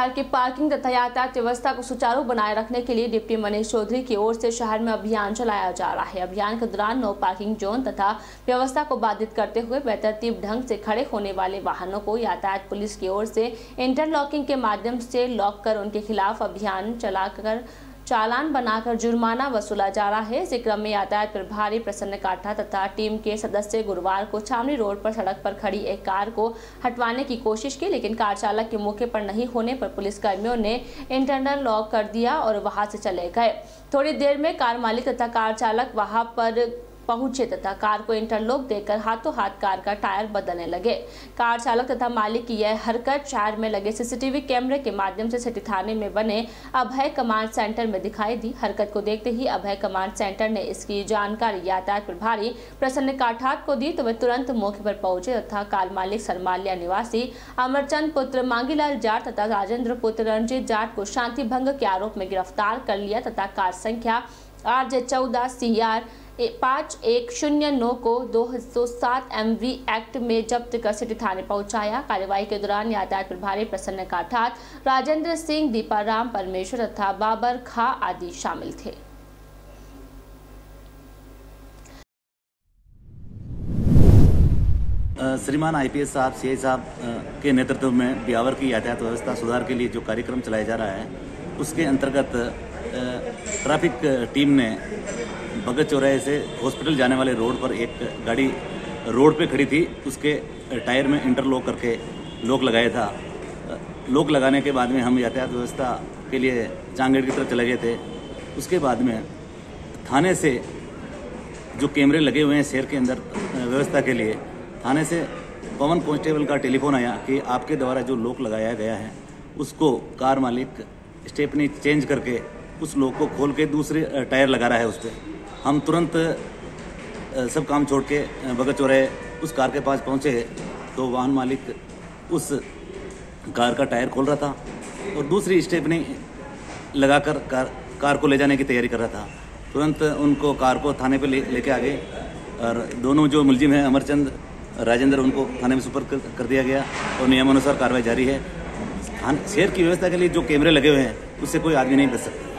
प्रकार की पार्किंग तथा यातायात व्यवस्था को सुचारू बनाए रखने के लिए डिप्टी मनीष चौधरी की ओर से शहर में अभियान चलाया जा रहा है। अभियान के दौरान नो पार्किंग जोन तथा व्यवस्था को बाधित करते हुए बेतरतीब ढंग से खड़े होने वाले वाहनों को यातायात पुलिस की ओर से इंटरलॉकिंग के माध्यम से लॉक कर उनके खिलाफ अभियान चलाकर चालान बनाकर जुर्माना वसूला जा रहा है। इसी क्रम में यातायात प्रभारी प्रसन्न काठा तथा टीम के सदस्य गुरुवार को छावनी रोड पर सड़क पर खड़ी एक कार को हटवाने की कोशिश की, लेकिन कार चालक के मौके पर नहीं होने पर पुलिसकर्मियों ने इंटरनल लॉक कर दिया और वहां से चले गए। थोड़ी देर में कार मालिक तथा कार चालक वहां पर पहुंचे तथा कार को इंटरलॉक देकर हाथों हाथ कार का टायर बदलने लगे। कार चालक तथा मालिक की यह हरकत शहर में लगे सीसीटीवी कैमरे के माध्यम से सिटी थाने में बने अभय कमांड सेंटर में दिखाई दी। हरकत को देखते ही अभय कमांड सेंटर ने इसकी जानकारी यातायात प्रभारी प्रसन्न काठात को दी तो वे तुरंत मौके पर पहुंचे तथा कार मालिक सरमालिया निवासी अमरचंद पुत्र मांगीलाल जाट तथा राजेंद्र पुत्र रणजीत जाट को शांति भंग के आरोप में गिरफ्तार कर लिया तथा कार संख्या RJ14 CR 5109 को 207 MV एक्ट में जब्त कर सिटी थाने पहुंचाया। कार्यवाही के दौरान यातायात प्रभारी प्रसन्न काठात, राजेंद्र सिंह, दीपाराम परमेश्वर तथा बाबर खां आदि शामिल थे। श्रीमान IPS साहब, CI साहब के नेतृत्व में ब्यावर की यातायात व्यवस्था सुधार के लिए जो कार्यक्रम चलाया जा रहा है, उसके अंतर्गत ट्रैफिक टीम ने भगत चौराहे से हॉस्पिटल जाने वाले रोड पर एक गाड़ी रोड पे खड़ी थी, उसके टायर में इंटरलॉक करके लॉक लगाया था। लॉक लगाने के बाद में हम यातायात व्यवस्था के लिए चांगेड़ की तरफ चले गए थे। उसके बाद में थाने से जो कैमरे लगे हुए हैं शहर के अंदर व्यवस्था के लिए, थाने से पवन कांस्टेबल का टेलीफोन आया कि आपके द्वारा जो लॉक लगाया गया है उसको कार मालिक स्टेपनी चेंज करके उस लॉक को खोल के दूसरे टायर लगा रहा है उस पर। हम तुरंत सब काम छोड़ के भगत चौराहे उस कार के पास पहुंचे तो वाहन मालिक उस कार का टायर खोल रहा था और दूसरी स्टेपनी लगाकर कार को ले जाने की तैयारी कर रहा था। तुरंत उनको कार को थाने पे लेके आ गए और दोनों जो मुलजिम हैं अमरचंद, राजेंद्र, उनको थाने में सुपर्द कर दिया गया और नियमानुसार कार्रवाई जारी है। शहर की व्यवस्था के लिए जो कैमरे लगे हुए हैं उससे कोई आदमी नहीं बच सकता।